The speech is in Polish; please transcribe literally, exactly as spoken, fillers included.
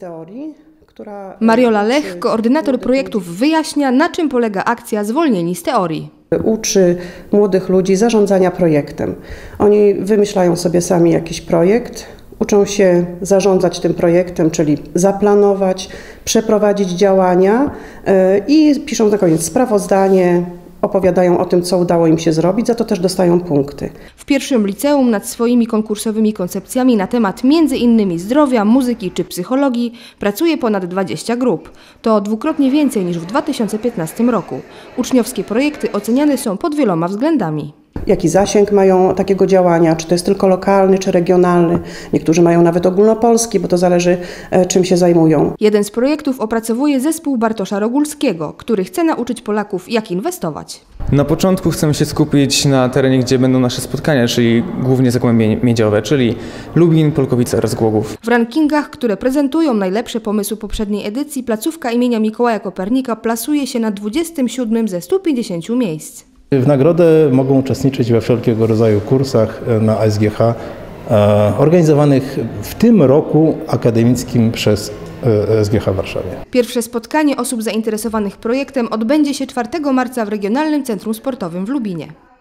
teorii, która... Mariola Lech, koordynator projektów, wyjaśnia, na czym polega akcja Zwolnieni z teorii. Uczy młodych ludzi zarządzania projektem. Oni wymyślają sobie sami jakiś projekt, uczą się zarządzać tym projektem, czyli zaplanować, przeprowadzić działania i piszą na koniec sprawozdanie, opowiadają o tym, co udało im się zrobić, za to też dostają punkty. W pierwszym liceum nad swoimi konkursowymi koncepcjami na temat między innymi zdrowia, muzyki czy psychologii pracuje ponad dwadzieścia grup. To dwukrotnie więcej niż w dwa tysiące piętnastym roku. Uczniowskie projekty oceniane są pod wieloma względami. Jaki zasięg mają takiego działania, czy to jest tylko lokalny, czy regionalny. Niektórzy mają nawet ogólnopolski, bo to zależy, czym się zajmują. Jeden z projektów opracowuje zespół Bartosza Rogulskiego, który chce nauczyć Polaków, jak inwestować. Na początku chcemy się skupić na terenie, gdzie będą nasze spotkania, czyli głównie Zagłębie Miedziowe, czyli Lubin, Polkowice oraz Głogów. W rankingach, które prezentują najlepsze pomysły poprzedniej edycji, placówka imienia Mikołaja Kopernika plasuje się na dwudziestym siódmym ze stu pięćdziesięciu miejsc. W nagrodę mogą uczestniczyć we wszelkiego rodzaju kursach na A S G H organizowanych w tym roku akademickim przez A S G H w Warszawie. Pierwsze spotkanie osób zainteresowanych projektem odbędzie się czwartego marca w Regionalnym Centrum Sportowym w Lubinie.